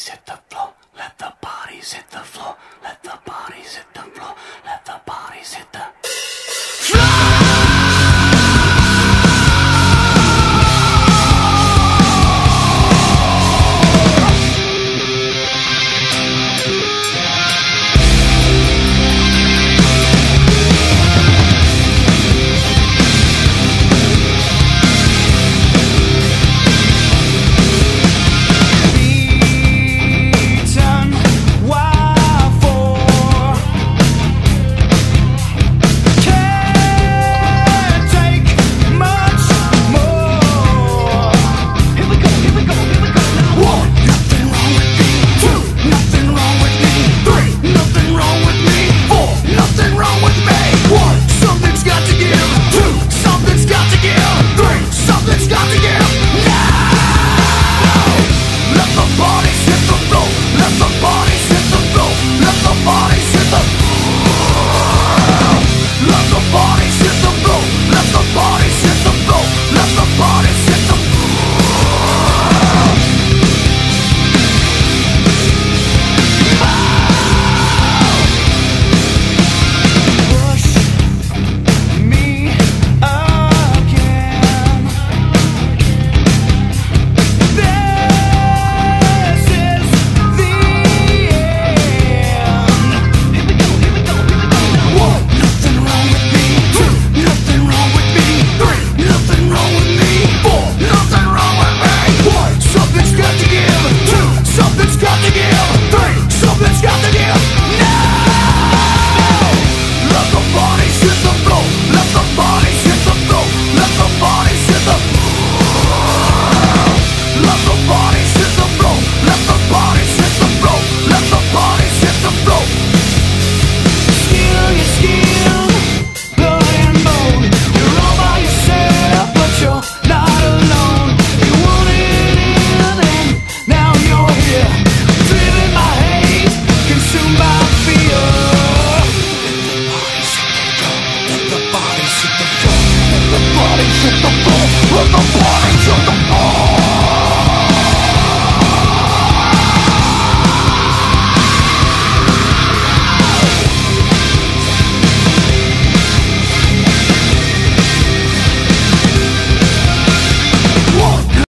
bodies hit the floor. Let the bodies hit the floor. Let the bodies hit the floor. Let the bodies hit the floor. Let the bodies hit the floor.